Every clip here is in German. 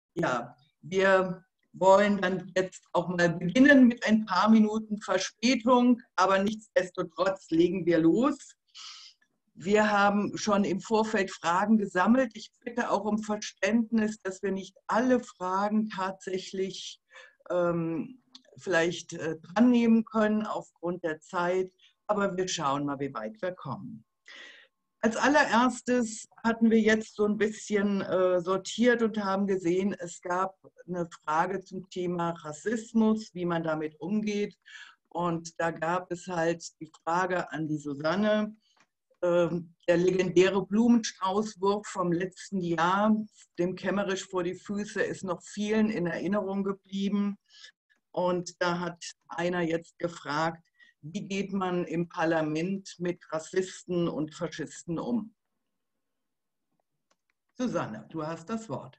Ja, wir wollen dann jetzt auch mal beginnen mit ein paar Minuten Verspätung, aber nichtsdestotrotz legen wir los. Wir haben schon im Vorfeld Fragen gesammelt. Ich bitte auch um Verständnis, dass wir nicht alle Fragen tatsächlich vielleicht dran nehmen können aufgrund der Zeit, aber wir schauen mal, wie weit wir kommen. Als allererstes hatten wir jetzt so ein bisschen sortiert und haben gesehen, es gab eine Frage zum Thema Rassismus, wie man damit umgeht. Und da gab es halt die Frage an die Susanne, der legendäre Blumenstraußwurf vom letzten Jahr, dem Kemmerisch vor die Füße, ist noch vielen in Erinnerung geblieben. Und da hat einer jetzt gefragt, wie geht man im Parlament mit Rassisten und Faschisten um? Susanne, du hast das Wort.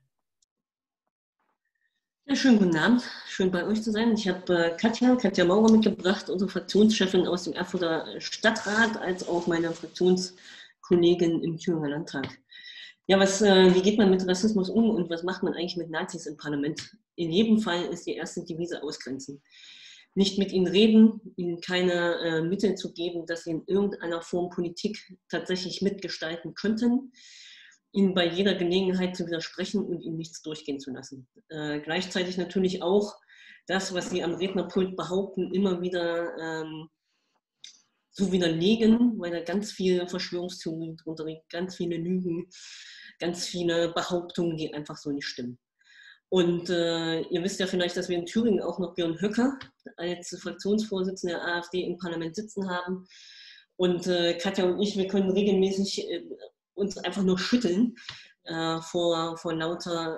Ja, schönen guten Abend, schön bei euch zu sein. Ich habe Katja Maurer mitgebracht, unsere Fraktionschefin aus dem Erfurter Stadtrat, als auch meine Fraktionskollegin im Thüringer Landtag. Ja, wie geht man mit Rassismus um und was macht man eigentlich mit Nazis im Parlament? In jedem Fall ist die erste Devise ausgrenzen. Nicht mit ihnen reden, ihnen keine Mittel zu geben, dass sie in irgendeiner Form Politik tatsächlich mitgestalten könnten, ihnen bei jeder Gelegenheit zu widersprechen und ihnen nichts durchgehen zu lassen. Gleichzeitig natürlich auch das, was sie am Rednerpult behaupten, immer wieder zu widerlegen, weil da ganz viele Verschwörungstheorien drunter liegen, ganz viele Lügen, ganz viele Behauptungen, die einfach so nicht stimmen. Und ihr wisst ja vielleicht, dass wir in Thüringen auch noch Björn Höcke als Fraktionsvorsitzender der AfD im Parlament sitzen haben. Und Katja und ich, wir können regelmäßig uns einfach nur schütteln vor lauter,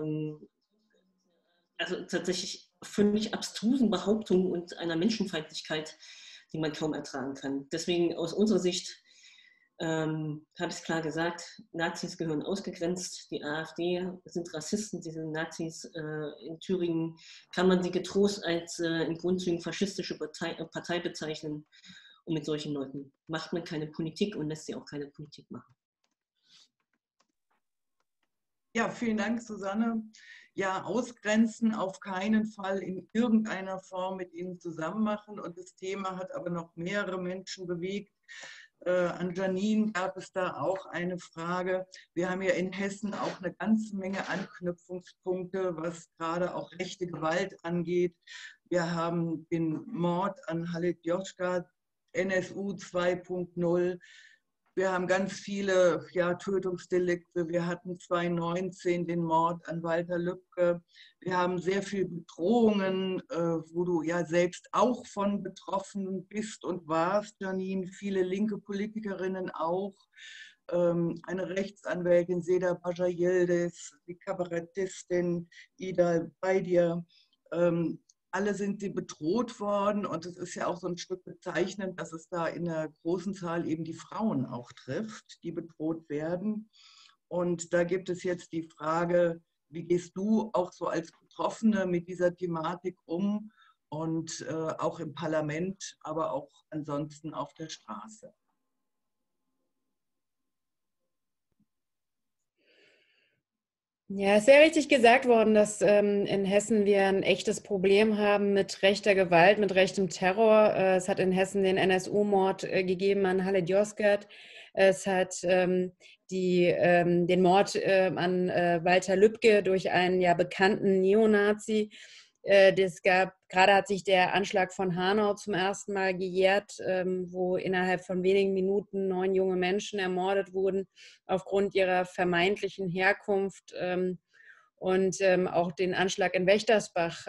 also tatsächlich völlig abstrusen Behauptungen und einer Menschenfeindlichkeit, die man kaum ertragen kann. Deswegen aus unserer Sicht habe ich es klar gesagt, Nazis gehören ausgegrenzt, die AfD sind Rassisten, sie sind Nazis. In Thüringen kann man sie getrost als in Grundzügen faschistische Partei bezeichnen. Und mit solchen Leuten macht man keine Politik und lässt sie auch keine Politik machen. Ja, vielen Dank, Susanne. Ja, ausgrenzen auf keinen Fall in irgendeiner Form mit ihnen zusammen machen. Und das Thema hat aber noch mehrere Menschen bewegt. An Janine gab es da auch eine Frage. Wir haben ja in Hessen auch eine ganze Menge Anknüpfungspunkte, was gerade auch rechte Gewalt angeht. Wir haben den Mord an Halit Yozgat, NSU 2.0. Wir haben ganz viele Tötungsdelikte. Wir hatten 2019 den Mord an Walter Lübcke. Wir haben sehr viele Bedrohungen, wo du ja selbst auch von betroffen bist und warst, Janine. Viele linke Politikerinnen auch. Eine Rechtsanwältin, Seda Baja Yildiz, die Kabarettistin Ida Beidir. Alle sind sie bedroht worden und es ist ja auch so ein Stück bezeichnend, dass es da in einer großen Zahl eben die Frauen auch trifft, die bedroht werden. Und da gibt es jetzt die Frage, wie gehst du auch so als Betroffene mit dieser Thematik um und auch im Parlament, aber auch ansonsten auf der Straße? Ja, es ist ja richtig gesagt worden, dass in Hessen wir ein echtes Problem haben mit rechter Gewalt, mit rechtem Terror. Es hat in Hessen den NSU-Mord gegeben an Halit Yozgat. Es hat den Mord an Walter Lübcke durch einen ja bekannten Neonazi. Gerade hat sich der Anschlag von Hanau zum ersten Mal gejährt, wo innerhalb von wenigen Minuten 9 junge Menschen ermordet wurden aufgrund ihrer vermeintlichen Herkunft. Und auch den Anschlag in Wächtersbach,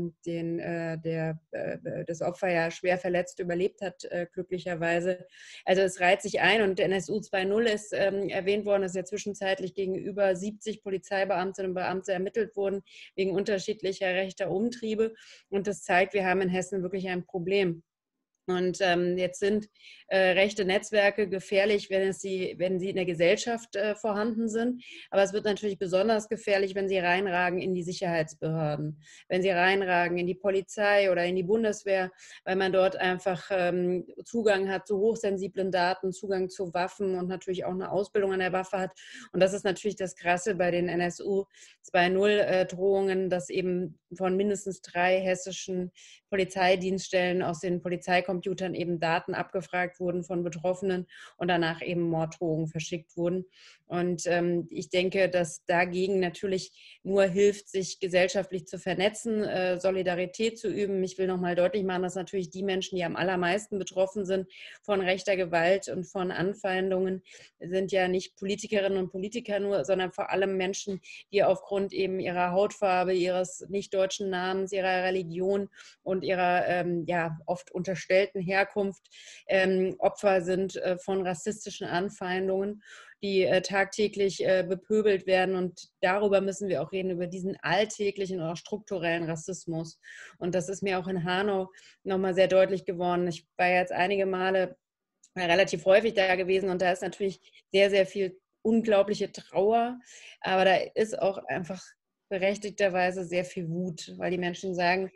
das Opfer ja schwer verletzt überlebt hat, glücklicherweise. Also es reiht sich ein und der NSU 2.0 ist erwähnt worden, dass ja zwischenzeitlich gegenüber 70 Polizeibeamtinnen und Beamte ermittelt wurden wegen unterschiedlicher rechter Umtriebe. Und das zeigt, wir haben in Hessen wirklich ein Problem. Und jetzt sind rechte Netzwerke gefährlich, wenn sie in der Gesellschaft vorhanden sind. Aber es wird natürlich besonders gefährlich, wenn sie reinragen in die Sicherheitsbehörden, wenn sie reinragen in die Polizei oder in die Bundeswehr, weil man dort einfach Zugang hat zu hochsensiblen Daten, Zugang zu Waffen und natürlich auch eine Ausbildung an der Waffe hat. Und das ist natürlich das Krasse bei den NSU 2.0 Drohungen, dass eben von mindestens 3 hessischen Polizeidienststellen aus den Polizeicomputern eben Daten abgefragt wurden von Betroffenen und danach eben Morddrohungen verschickt wurden. Und ich denke, dass dagegen natürlich nur hilft, sich gesellschaftlich zu vernetzen, Solidarität zu üben. Ich will nochmal deutlich machen, dass natürlich die Menschen, die am allermeisten betroffen sind von rechter Gewalt und von Anfeindungen, sind ja nicht Politikerinnen und Politiker nur, sondern vor allem Menschen, die aufgrund eben ihrer Hautfarbe, ihres nicht-deutschen Namens, ihrer Religion und ihrer oft unterstellten Herkunft Opfer sind von rassistischen Anfeindungen, die tagtäglich bepöbelt werden. Und darüber müssen wir auch reden, über diesen alltäglichen oder strukturellen Rassismus. Und das ist mir auch in Hanau nochmal sehr deutlich geworden. Ich war jetzt einige Male relativ häufig da gewesen und da ist natürlich sehr, sehr viel unglaubliche Trauer, aber da ist auch einfach berechtigterweise sehr viel Wut, weil die Menschen sagen,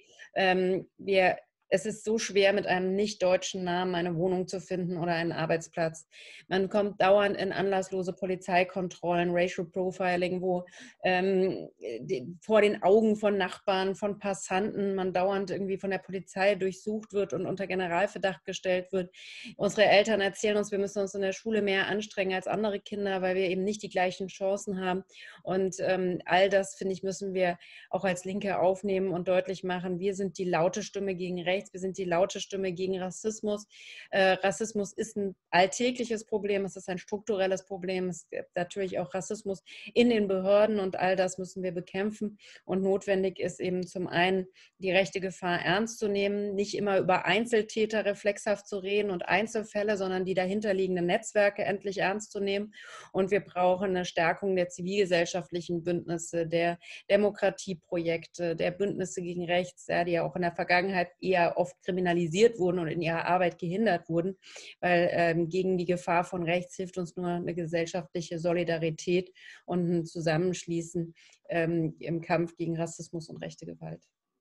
es ist so schwer, mit einem nicht-deutschen Namen eine Wohnung zu finden oder einen Arbeitsplatz. Man kommt dauernd in anlasslose Polizeikontrollen, Racial Profiling, wo vor den Augen von Nachbarn, von Passanten man dauernd irgendwie von der Polizei durchsucht wird und unter Generalverdacht gestellt wird. Unsere Eltern erzählen uns, wir müssen uns in der Schule mehr anstrengen als andere Kinder, weil wir eben nicht die gleichen Chancen haben. Und all das, finde ich, müssen wir auch als Linke aufnehmen und deutlich machen. Wir sind die laute Stimme gegen rechts. Wir sind die laute Stimme gegen Rassismus. Rassismus ist ein alltägliches Problem, es ist ein strukturelles Problem. Es gibt natürlich auch Rassismus in den Behörden und all das müssen wir bekämpfen. Und notwendig ist eben zum einen, die rechte Gefahr ernst zu nehmen, nicht immer über Einzeltäter reflexhaft zu reden und Einzelfälle, sondern die dahinterliegenden Netzwerke endlich ernst zu nehmen. Und wir brauchen eine Stärkung der zivilgesellschaftlichen Bündnisse, der Demokratieprojekte, der Bündnisse gegen rechts, die ja auch in der Vergangenheit eher oft kriminalisiert wurden und in ihrer Arbeit gehindert wurden, weil gegen die Gefahr von rechts hilft uns nur eine gesellschaftliche Solidarität und ein Zusammenschließen im Kampf gegen Rassismus und rechte Gewalt.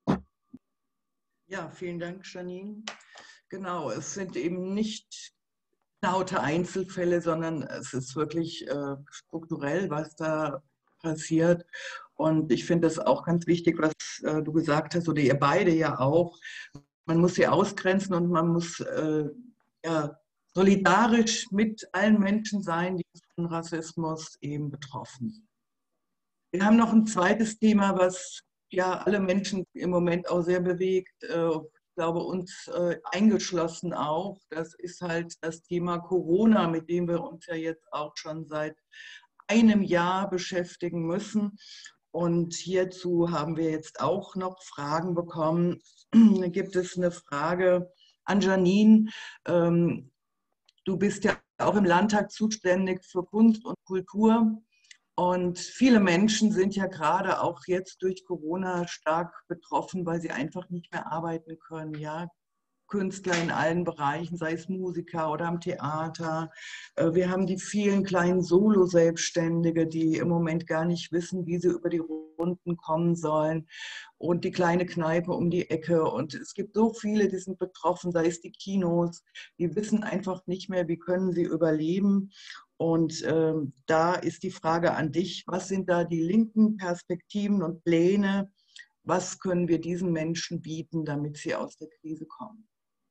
Ja, vielen Dank, Janine. Genau, es sind eben nicht laute Einzelfälle, sondern es ist wirklich strukturell, was da passiert. Und ich finde das auch ganz wichtig, was du gesagt hast, oder ihr beide ja auch. Man muss sie ausgrenzen und man muss solidarisch mit allen Menschen sein, die von Rassismus eben betroffen sind. Wir haben noch ein zweites Thema, was ja alle Menschen im Moment auch sehr bewegt. Ich glaube, uns eingeschlossen auch. Das ist halt das Thema Corona, mit dem wir uns ja jetzt auch schon seit einem Jahr beschäftigen müssen. Und hierzu haben wir jetzt auch noch Fragen bekommen. Da gibt es eine Frage an Janine. Du bist ja auch im Landtag zuständig für Kunst und Kultur. Und viele Menschen sind ja gerade auch jetzt durch Corona stark betroffen, weil sie einfach nicht mehr arbeiten können. Ja? Künstler in allen Bereichen, sei es Musiker oder am Theater. Wir haben die vielen kleinen Solo-Selbstständige, die im Moment gar nicht wissen, wie sie über die Runden kommen sollen. Und die kleine Kneipe um die Ecke. Und es gibt so viele, die sind betroffen, sei es die Kinos. Die wissen einfach nicht mehr, wie können sie überleben. Und da ist die Frage an dich, was sind da die linken Perspektiven und Pläne? Was können wir diesen Menschen bieten, damit sie aus der Krise kommen?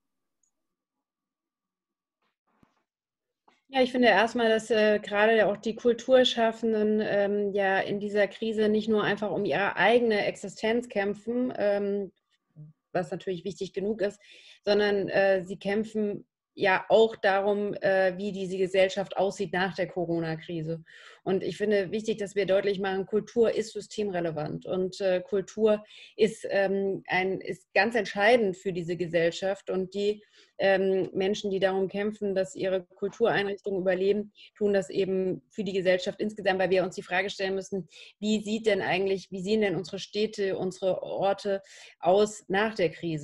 Ja, ich finde erstmal, dass gerade auch die Kulturschaffenden ja in dieser Krise nicht nur einfach um ihre eigene Existenz kämpfen, was natürlich wichtig genug ist, sondern sie kämpfen ja auch darum, wie diese Gesellschaft aussieht nach der Corona-Krise. Und ich finde wichtig, dass wir deutlich machen, Kultur ist systemrelevant und Kultur ist ganz entscheidend für diese Gesellschaft. Und die Menschen, die darum kämpfen, dass ihre Kultureinrichtungen überleben, tun das eben für die Gesellschaft insgesamt, weil wir uns die Frage stellen müssen, wie sehen denn unsere Städte, unsere Orte aus nach der Krise?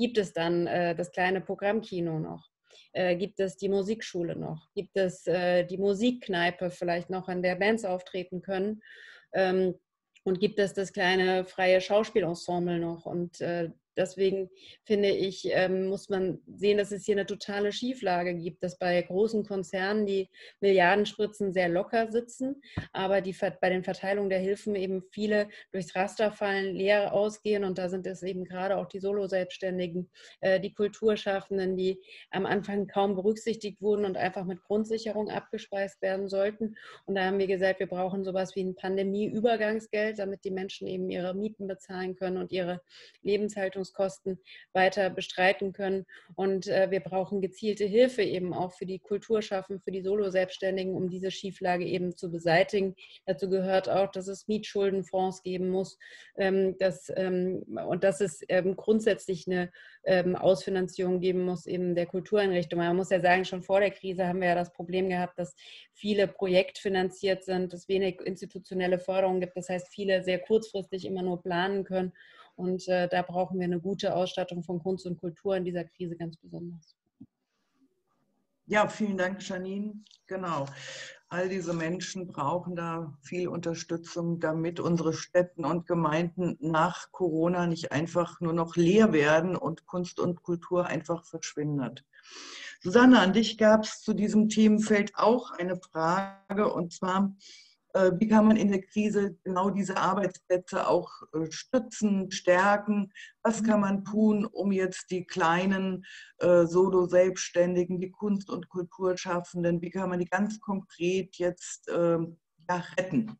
gibt es dann das kleine Programmkino noch? Gibt es die Musikschule noch? Gibt es die Musikkneipe vielleicht noch, an der Bands auftreten können? Und gibt es das kleine freie Schauspielensemble noch? Und deswegen finde ich, muss man sehen, dass es hier eine totale Schieflage gibt, dass bei großen Konzernen die Milliardenspritzen sehr locker sitzen, aber bei den Verteilungen der Hilfen eben viele durchs Raster fallen, leer ausgehen. Und da sind es eben gerade auch die Solo-Selbstständigen, die Kulturschaffenden, die am Anfang kaum berücksichtigt wurden und einfach mit Grundsicherung abgespeist werden sollten. Und da haben wir gesagt, wir brauchen sowas wie ein Pandemie-Übergangsgeld, damit die Menschen eben ihre Mieten bezahlen können und ihre Lebenshaltungskosten weiter bestreiten können. Und wir brauchen gezielte Hilfe eben auch für die Kulturschaffenden, für die Solo-Selbstständigen, um diese Schieflage eben zu beseitigen. Dazu gehört auch, dass es Mietschuldenfonds geben muss, und dass es grundsätzlich eine Ausfinanzierung geben muss eben der Kultureinrichtungen. Man muss ja sagen, schon vor der Krise haben wir ja das Problem gehabt, dass viele projektfinanziert sind, dass wenig institutionelle Förderung gibt. Das heißt, viele sehr kurzfristig immer nur planen können. Und da brauchen wir eine gute Ausstattung von Kunst und Kultur in dieser Krise ganz besonders. Ja, vielen Dank, Janine. Genau. All diese Menschen brauchen da viel Unterstützung, damit unsere Städte und Gemeinden nach Corona nicht einfach nur noch leer werden und Kunst und Kultur einfach verschwindet. Susanne, an dich gab es zu diesem Themenfeld auch eine Frage, und zwar, wie kann man in der Krise genau diese Arbeitsplätze auch stützen, stärken? Was kann man tun, um jetzt die kleinen Solo-Selbstständigen, die Kunst- und Kulturschaffenden, wie kann man die ganz konkret jetzt retten?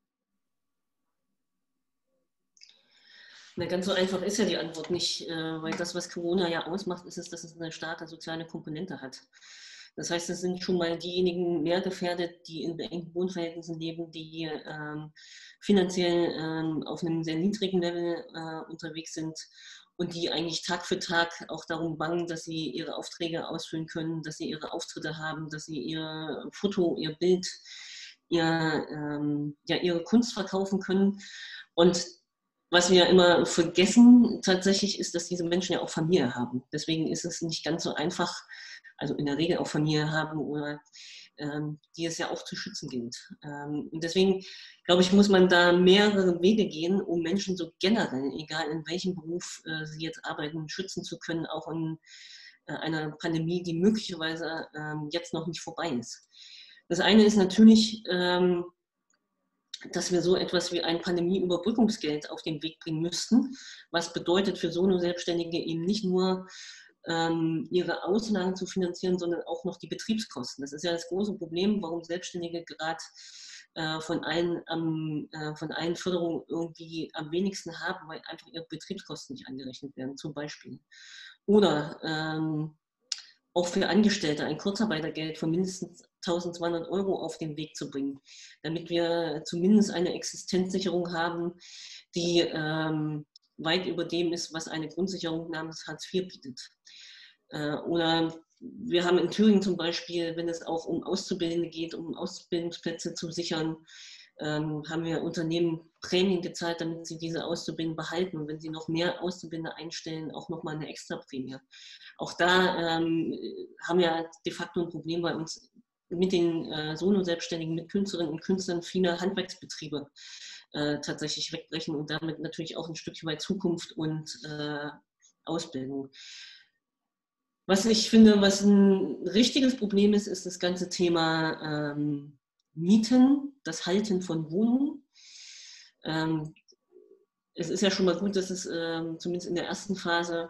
Na, ganz so einfach ist ja die Antwort nicht, weil das, was Corona ja ausmacht, ist es, dass es eine starke soziale Komponente hat. Das heißt, es sind schon mal diejenigen mehr gefährdet, die in engen Wohnverhältnissen leben, die finanziell auf einem sehr niedrigen Level unterwegs sind und die eigentlich Tag für Tag auch darum bangen, dass sie ihre Aufträge ausfüllen können, dass sie ihre Auftritte haben, dass sie ihr Foto, ihr Bild, ihre Kunst verkaufen können. Und was wir immer vergessen tatsächlich ist, dass diese Menschen ja auch Familie haben. Deswegen ist es nicht ganz so einfach, also in der Regel auch Familie haben, oder die es ja auch zu schützen gilt. Und deswegen, glaube ich, muss man da mehrere Wege gehen, um Menschen so generell, egal in welchem Beruf sie jetzt arbeiten, schützen zu können, auch in einer Pandemie, die möglicherweise jetzt noch nicht vorbei ist. Das eine ist natürlich, dass wir so etwas wie ein Pandemieüberbrückungsgeld auf den Weg bringen müssten, was bedeutet für Solo-Selbstständige eben nicht nur ihre Auslagen zu finanzieren, sondern auch noch die Betriebskosten. Das ist ja das große Problem, warum Selbstständige gerade von allen Förderungen irgendwie am wenigsten haben, weil einfach ihre Betriebskosten nicht angerechnet werden, zum Beispiel. Oder auch für Angestellte ein Kurzarbeitergeld von mindestens 1.200 € auf den Weg zu bringen, damit wir zumindest eine Existenzsicherung haben, die weit über dem ist, was eine Grundsicherung namens Hartz IV bietet. Oder wir haben in Thüringen zum Beispiel, wenn es auch um Auszubildende geht, um Ausbildungsplätze zu sichern, haben wir Unternehmen Prämien gezahlt, damit sie diese Auszubildenden behalten. Und wenn sie noch mehr Auszubildende einstellen, auch nochmal eine Extraprämie. Auch da haben wir de facto ein Problem bei uns mit den Solo-Selbstständigen, mit Künstlerinnen und Künstlern viele Handwerksbetriebe tatsächlich wegbrechen und damit natürlich auch ein Stückchen weit Zukunft und Ausbildung. Was ich finde, was ein richtiges Problem ist, ist das ganze Thema Mieten, das Halten von Wohnungen. Es ist ja schon mal gut, dass es zumindest in der ersten Phase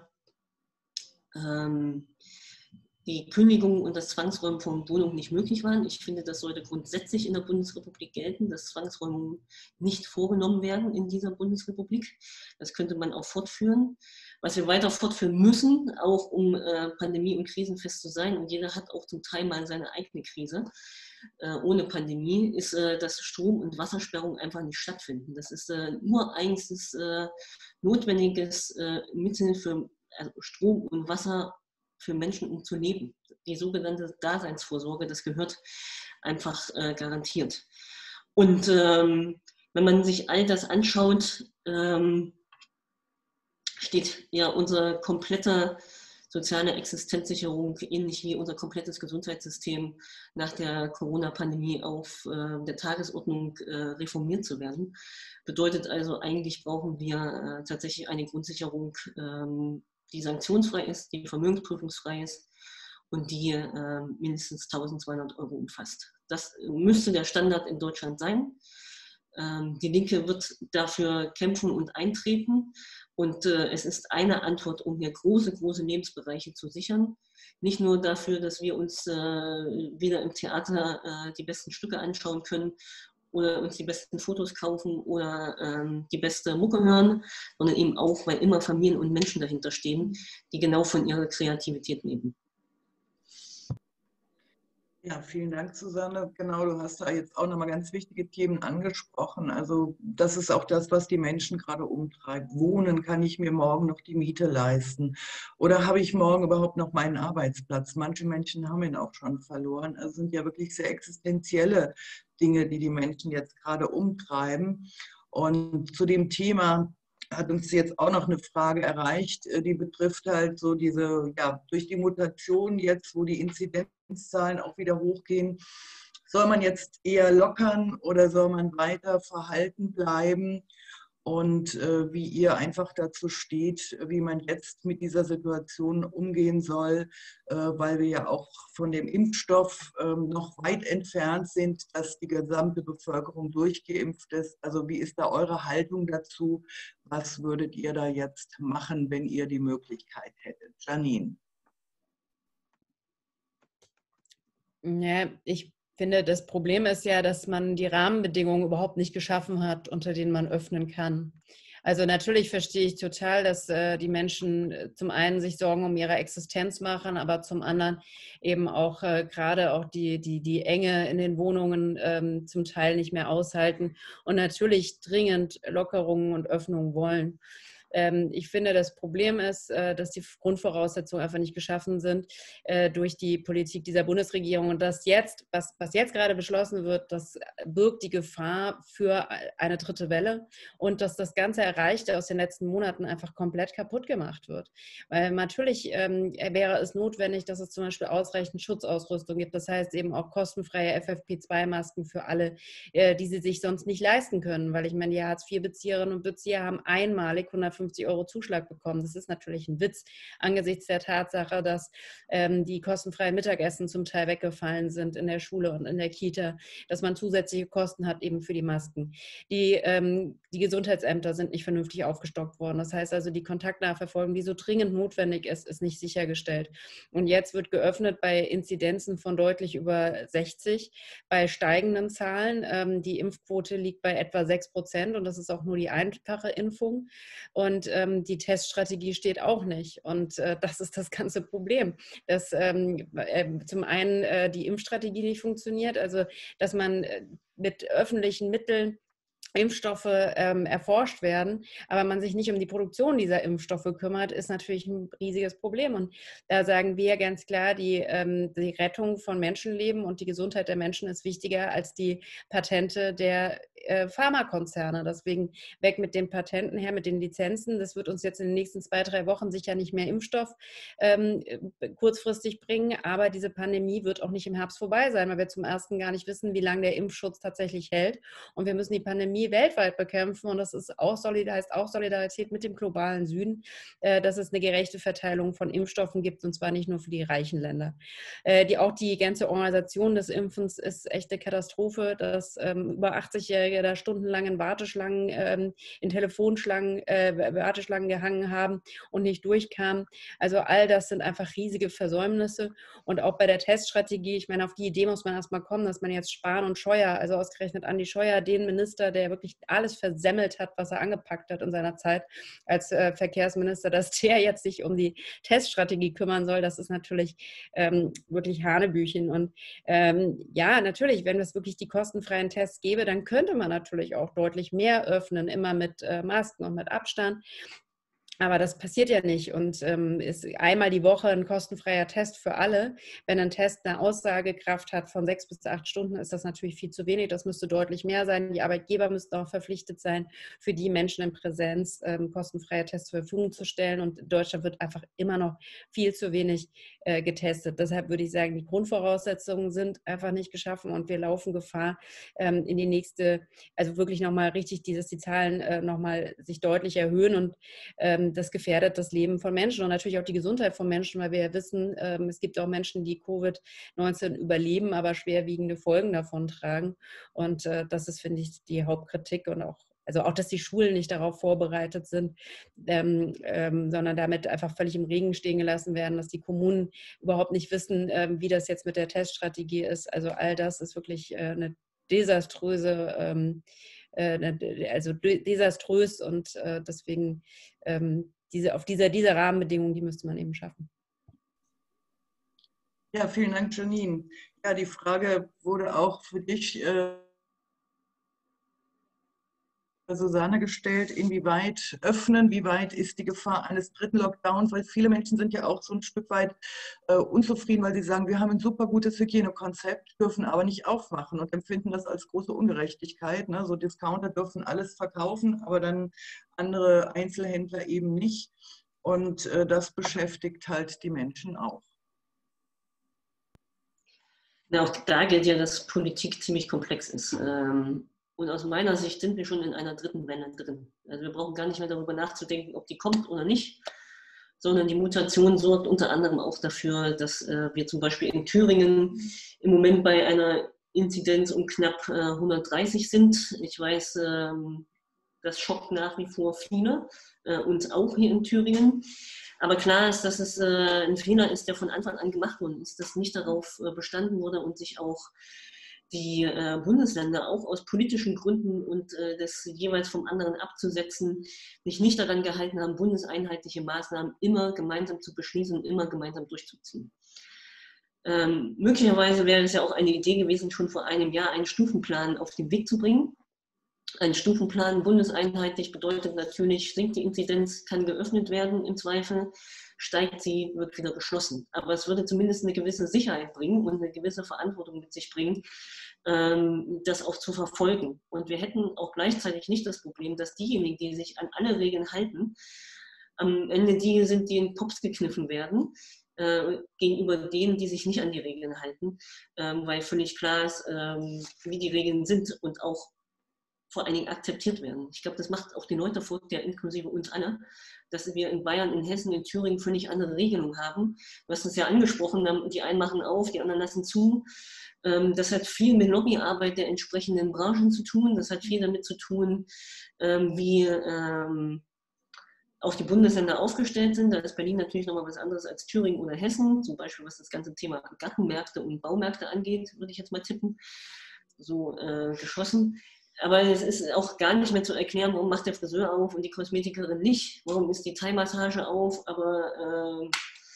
die Kündigung und das Zwangsräumen von Wohnungen nicht möglich waren. Ich finde, das sollte grundsätzlich in der Bundesrepublik gelten, dass Zwangsräumungen nicht vorgenommen werden in dieser Bundesrepublik. Das könnte man auch fortführen. Was wir weiter fortführen müssen, auch um pandemie- und krisenfest zu sein, und jeder hat auch zum Teil mal seine eigene Krise ohne Pandemie, ist, dass Strom- und Wassersperrungen einfach nicht stattfinden. Das ist nur eigentlich notwendiges Mittel für Strom und Wasser für Menschen, um zu leben. Die sogenannte Daseinsvorsorge, das gehört einfach garantiert. Und wenn man sich all das anschaut, steht ja unsere komplette soziale Existenzsicherung, ähnlich wie unser komplettes Gesundheitssystem nach der Corona-Pandemie auf der Tagesordnung reformiert zu werden. Bedeutet also, eigentlich brauchen wir tatsächlich eine Grundsicherung, die sanktionsfrei ist, die vermögensprüfungsfrei ist und die mindestens 1.200 € umfasst. Das müsste der Standard in Deutschland sein. Die Linke wird dafür kämpfen und eintreten. Und es ist eine Antwort, um hier große, große Lebensbereiche zu sichern. Nicht nur dafür, dass wir uns wieder im Theater die besten Stücke anschauen können oder uns die besten Fotos kaufen oder die beste Mucke hören, sondern eben auch, weil immer Familien und Menschen dahinter stehen, die genau von ihrer Kreativität leben. Ja, vielen Dank, Susanne. Genau, du hast da jetzt auch nochmal ganz wichtige Themen angesprochen. Also das ist auch das, was die Menschen gerade umtreibt. Wohnen, kann ich mir morgen noch die Miete leisten? Oder habe ich morgen überhaupt noch meinen Arbeitsplatz? Manche Menschen haben ihn auch schon verloren. Also sind ja wirklich sehr existenzielle Dinge, die die Menschen jetzt gerade umtreiben. Und zu dem Thema hat uns jetzt auch noch eine Frage erreicht, die betrifft halt so diese, ja, durch die Mutation jetzt, wo die Inzidenzzahlen auch wieder hochgehen, soll man jetzt eher lockern oder soll man weiter verhalten bleiben? Und wie ihr einfach dazu steht, wie man jetzt mit dieser Situation umgehen soll, weil wir ja auch von dem Impfstoff noch weit entfernt sind, dass die gesamte Bevölkerung durchgeimpft ist. Also wie ist da eure Haltung dazu? Was würdet ihr da jetzt machen, wenn ihr die Möglichkeit hättet? Janine. Ja, ich finde, das Problem ist ja, dass man die Rahmenbedingungen überhaupt nicht geschaffen hat, unter denen man öffnen kann. Also natürlich verstehe ich total, dass die Menschen zum einen sich Sorgen um ihre Existenz machen, aber zum anderen eben auch gerade auch die Enge in den Wohnungen zum Teil nicht mehr aushalten und natürlich dringend Lockerungen und Öffnungen wollen. Ich finde, das Problem ist, dass die Grundvoraussetzungen einfach nicht geschaffen sind durch die Politik dieser Bundesregierung. Und das jetzt, was jetzt gerade beschlossen wird, das birgt die Gefahr für eine dritte Welle und dass das ganze Erreichte aus den letzten Monaten einfach komplett kaputt gemacht wird. Weil natürlich wäre es notwendig, dass es zum Beispiel ausreichend Schutzausrüstung gibt. Das heißt eben auch kostenfreie FFP2-Masken für alle, die sie sich sonst nicht leisten können. Weil ich meine, die Hartz-IV-Bezieherinnen und Bezieher haben einmalig 150 € Zuschlag bekommen. Das ist natürlich ein Witz angesichts der Tatsache, dass die kostenfreien Mittagessen zum Teil weggefallen sind in der Schule und in der Kita, dass man zusätzliche Kosten hat eben für die Masken. Die Gesundheitsämter sind nicht vernünftig aufgestockt worden. Das heißt also, die Kontaktnachverfolgung, die so dringend notwendig ist, ist nicht sichergestellt. Und jetzt wird geöffnet bei Inzidenzen von deutlich über 60, bei steigenden Zahlen. Die Impfquote liegt bei etwa 6% und das ist auch nur die einfache Impfung. Und die Teststrategie steht auch nicht. Und das ist das ganze Problem, dass zum einen die Impfstrategie nicht funktioniert, also dass man mit öffentlichen Mitteln Impfstoffe erforscht werden, aber man sich nicht um die Produktion dieser Impfstoffe kümmert, ist natürlich ein riesiges Problem. Und da sagen wir ganz klar, die Rettung von Menschenleben und die Gesundheit der Menschen ist wichtiger als die Patente der Pharmakonzerne. Deswegen weg mit den Patenten her, mit den Lizenzen. Das wird uns jetzt in den nächsten 2-3 Wochen sicher nicht mehr Impfstoff kurzfristig bringen, aber diese Pandemie wird auch nicht im Herbst vorbei sein, weil wir zum ersten gar nicht wissen, wie lange der Impfschutz tatsächlich hält. Und wir müssen die Pandemie weltweit bekämpfen und das ist auch heißt auch Solidarität mit dem globalen Süden, dass es eine gerechte Verteilung von Impfstoffen gibt und zwar nicht nur für die reichen Länder. Auch die ganze Organisation des Impfens ist echt eine Katastrophe, dass über 80-Jährige da stundenlang in Warteschlangen, in Telefonschlangen, Warteschlangen gehangen haben und nicht durchkamen. Also all das sind einfach riesige Versäumnisse und auch bei der Teststrategie, ich meine, auf die Idee muss man erstmal kommen, dass man jetzt Spahn und Scheuer, also ausgerechnet Andi Scheuer, den Minister, der wirklich alles versemmelt hat, was er angepackt hat in seiner Zeit als Verkehrsminister, dass der jetzt sich um die Teststrategie kümmern soll, das ist natürlich wirklich Hanebüchen. Und ja, natürlich, wenn es wirklich die kostenfreien Tests gäbe, dann könnte man natürlich auch deutlich mehr öffnen, immer mit Masken und mit Abstand. Aber das passiert ja nicht und ist einmal die Woche ein kostenfreier Test für alle. Wenn ein Test eine Aussagekraft hat von 6 bis 8 Stunden, ist das natürlich viel zu wenig. Das müsste deutlich mehr sein. Die Arbeitgeber müssten auch verpflichtet sein, für die Menschen in Präsenz kostenfreie Tests zur Verfügung zu stellen. Und in Deutschland wird einfach immer noch viel zu wenig getestet. Deshalb würde ich sagen, die Grundvoraussetzungen sind einfach nicht geschaffen und wir laufen Gefahr, in die nächste, also wirklich nochmal richtig die Zahlen nochmal sich deutlich erhöhen und das gefährdet das Leben von Menschen und natürlich auch die Gesundheit von Menschen, weil wir ja wissen, es gibt auch Menschen, die Covid-19 überleben, aber schwerwiegende Folgen davon tragen. Und das ist, finde ich, die Hauptkritik und auch, also auch, dass die Schulen nicht darauf vorbereitet sind, sondern damit einfach völlig im Regen stehen gelassen werden, dass die Kommunen überhaupt nicht wissen, wie das jetzt mit der Teststrategie ist. Also all das ist wirklich eine desaströse also desaströs und deswegen diese Rahmenbedingungen, die müsste man eben schaffen. Ja, vielen Dank, Janine. Ja, die Frage wurde auch für dich, Susanne, gestellt, inwieweit öffnen, wie weit ist die Gefahr eines dritten Lockdowns, weil viele Menschen sind ja auch so ein Stück weit unzufrieden, weil sie sagen, wir haben ein super gutes Hygienekonzept, dürfen aber nicht aufmachen und empfinden das als große Ungerechtigkeit. Ne? So Discounter dürfen alles verkaufen, aber dann andere Einzelhändler eben nicht. Und das beschäftigt halt die Menschen auch. Ja, auch da gilt ja, dass Politik ziemlich komplex ist. Und aus meiner Sicht sind wir schon in einer dritten Welle drin. Also wir brauchen gar nicht mehr darüber nachzudenken, ob die kommt oder nicht, sondern die Mutation sorgt unter anderem auch dafür, dass wir zum Beispiel in Thüringen im Moment bei einer Inzidenz um knapp 130 sind. Ich weiß, das schockt nach wie vor viele, uns auch hier in Thüringen. Aber klar ist, dass es ein Fehler ist, der von Anfang an gemacht worden ist, dass nicht darauf bestanden wurde und sich auch die Bundesländer auch aus politischen Gründen und das jeweils vom anderen abzusetzen, sich nicht daran gehalten haben, bundeseinheitliche Maßnahmen immer gemeinsam zu beschließen und immer gemeinsam durchzuziehen. Möglicherweise wäre es ja auch eine Idee gewesen, schon vor einem Jahr einen Stufenplan auf den Weg zu bringen. Ein Stufenplan bundeseinheitlich bedeutet natürlich, sinkt die Inzidenz, kann geöffnet werden im Zweifel, steigt sie, wird wieder geschlossen. Aber es würde zumindest eine gewisse Sicherheit bringen und eine gewisse Verantwortung mit sich bringen, das auch zu verfolgen. Und wir hätten auch gleichzeitig nicht das Problem, dass diejenigen, die sich an alle Regeln halten, am Ende die sind, die in Pops gekniffen werden, gegenüber denen, die sich nicht an die Regeln halten, weil völlig klar ist, wie die Regeln sind und auch vor allen Dingen akzeptiert werden. Ich glaube, das macht auch den Leuten vor, ja inklusive uns alle, dass wir in Bayern, in Hessen, in Thüringen völlig andere Regelungen haben. Du hast es ja angesprochen, die einen machen auf, die anderen lassen zu. Das hat viel mit Lobbyarbeit der entsprechenden Branchen zu tun. Das hat viel damit zu tun, wie auch die Bundesländer aufgestellt sind. Da ist Berlin natürlich nochmal was anderes als Thüringen oder Hessen, zum Beispiel was das ganze Thema Gartenmärkte und Baumärkte angeht, würde ich jetzt mal tippen, so geschossen. Aber es ist auch gar nicht mehr zu erklären, warum macht der Friseur auf und die Kosmetikerin nicht, warum ist die Thai-Massage auf, aber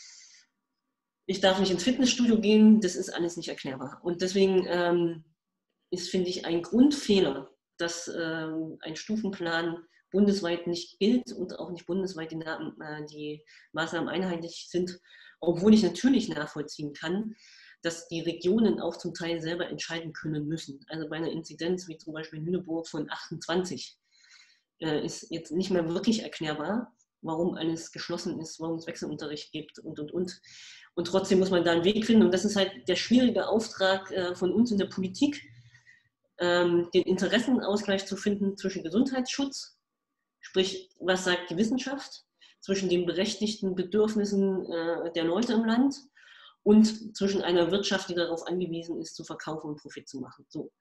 ich darf nicht ins Fitnessstudio gehen, das ist alles nicht erklärbar. Und deswegen ist, finde ich, ein Grundfehler, dass ein Stufenplan bundesweit nicht gilt und auch nicht bundesweit die Maßnahmen einheitlich sind, obwohl ich natürlich nachvollziehen kann, dass die Regionen auch zum Teil selber entscheiden können müssen. Also bei einer Inzidenz wie zum Beispiel in Lüneburg von 28 ist jetzt nicht mehr wirklich erklärbar, warum alles geschlossen ist, warum es Wechselunterricht gibt und. Und trotzdem muss man da einen Weg finden. Und das ist halt der schwierige Auftrag von uns in der Politik, den Interessenausgleich zu finden zwischen Gesundheitsschutz, sprich, was sagt die Wissenschaft, zwischen den berechtigten Bedürfnissen der Leute im Land und zwischen einer Wirtschaft, die darauf angewiesen ist, zu verkaufen und Profit zu machen. So.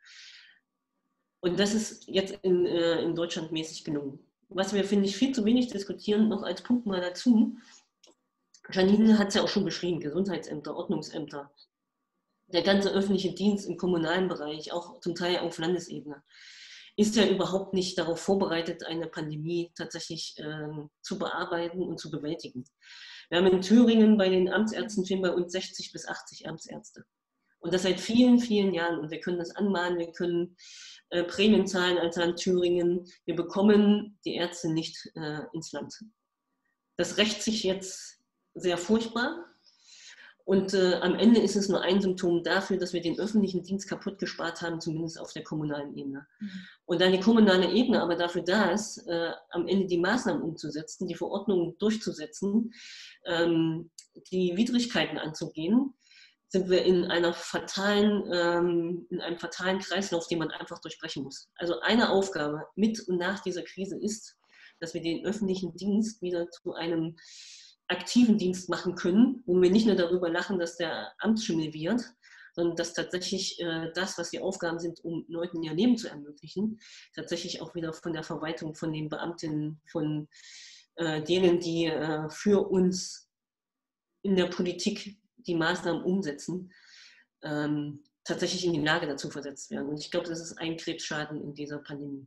Und das ist jetzt in Deutschland mäßig gelungen. Was wir, finde ich, viel zu wenig diskutieren, noch als Punkt mal dazu. Janine hat es ja auch schon beschrieben, Gesundheitsämter, Ordnungsämter, der ganze öffentliche Dienst im kommunalen Bereich, auch zum Teil auf Landesebene, ist ja überhaupt nicht darauf vorbereitet, eine Pandemie tatsächlich zu bearbeiten und zu bewältigen. Wir haben in Thüringen bei den Amtsärzten fehlen bei uns 60 bis 80 Amtsärzte. Und das seit vielen, vielen Jahren. Und wir können das anmahnen, wir können Prämien zahlen als Land Thüringen. Wir bekommen die Ärzte nicht ins Land. Das rächt sich jetzt sehr furchtbar. Und am Ende ist es nur ein Symptom dafür, dass wir den öffentlichen Dienst kaputt gespart haben, zumindest auf der kommunalen Ebene. Und dann die kommunale Ebene aber dafür da ist, am Ende die Maßnahmen umzusetzen, die Verordnungen durchzusetzen, die Widrigkeiten anzugehen, sind wir in einem fatalen Kreislauf, den man einfach durchbrechen muss. Also eine Aufgabe mit und nach dieser Krise ist, dass wir den öffentlichen Dienst wieder zu einem aktiven Dienst machen können, wo wir nicht nur darüber lachen, dass der Amtsschimmel wird, sondern dass tatsächlich das, was die Aufgaben sind, um Leuten ihr Leben zu ermöglichen, tatsächlich auch wieder von der Verwaltung, von den Beamtinnen, von denen, die für uns in der Politik die Maßnahmen umsetzen, tatsächlich in die Lage dazu versetzt werden. Und ich glaube, das ist ein Krebsschaden in dieser Pandemie.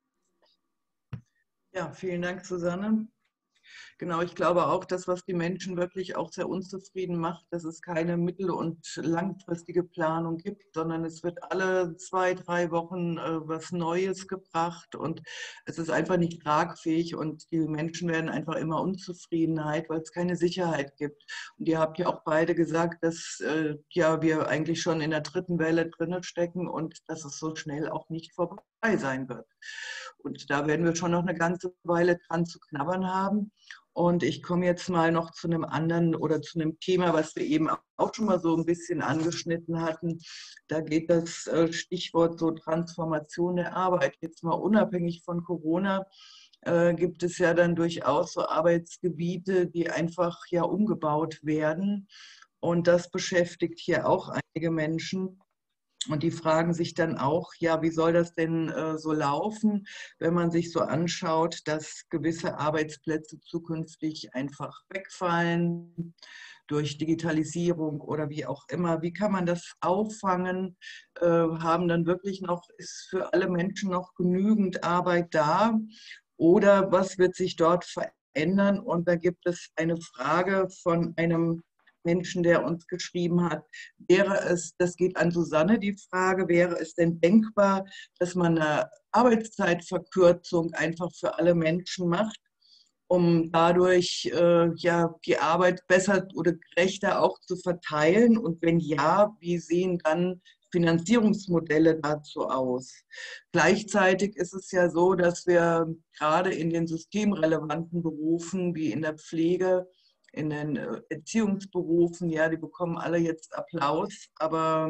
Ja, vielen Dank, Susanne. Genau, ich glaube auch, das, was die Menschen wirklich auch sehr unzufrieden macht, dass es keine mittel- und langfristige Planung gibt, sondern es wird alle 2, 3 Wochen was Neues gebracht und es ist einfach nicht tragfähig und die Menschen werden einfach immer Unzufriedenheit, weil es keine Sicherheit gibt. Und ihr habt ja auch beide gesagt, dass ja, wir eigentlich schon in der 3. Welle drin stecken und dass es so schnell auch nicht vorbei sein wird. Und da werden wir schon noch eine ganze Weile dran zu knabbern haben. Und ich komme jetzt mal noch zu einem anderen oder zu einem Thema, was wir eben auch schon mal so ein bisschen angeschnitten hatten. Da geht das Stichwort so Transformation der Arbeit. Jetzt mal unabhängig von Corona gibt es ja dann durchaus so Arbeitsgebiete, die einfach ja umgebaut werden. Und das beschäftigt hier auch einige Menschen. Und die fragen sich dann auch, ja, wie soll das denn so laufen, wenn man sich so anschaut, dass gewisse Arbeitsplätze zukünftig einfach wegfallen durch Digitalisierung oder wie auch immer. Wie kann man das auffangen? Haben dann wirklich noch, ist für alle Menschen noch genügend Arbeit da? Oder was wird sich dort verändern? Und da gibt es eine Frage von einem Menschen, der uns geschrieben hat, wäre es, das geht an Susanne, die Frage, wäre es denn denkbar, dass man eine Arbeitszeitverkürzung einfach für alle Menschen macht, um dadurch ja, die Arbeit besser oder gerechter auch zu verteilen? Und wenn ja, wie sehen dann Finanzierungsmodelle dazu aus? Gleichzeitig ist es ja so, dass wir gerade in den systemrelevanten Berufen wie in der Pflege, in den Erziehungsberufen, ja, die bekommen alle jetzt Applaus, aber